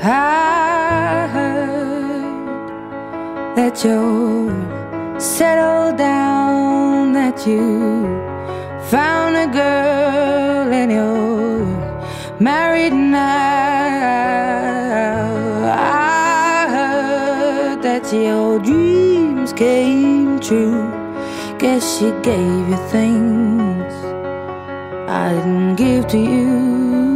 I heard that you're settled down, that you found a girl and you're married now. I heard that your dreams came true. Guess she gave you things I didn't give to you.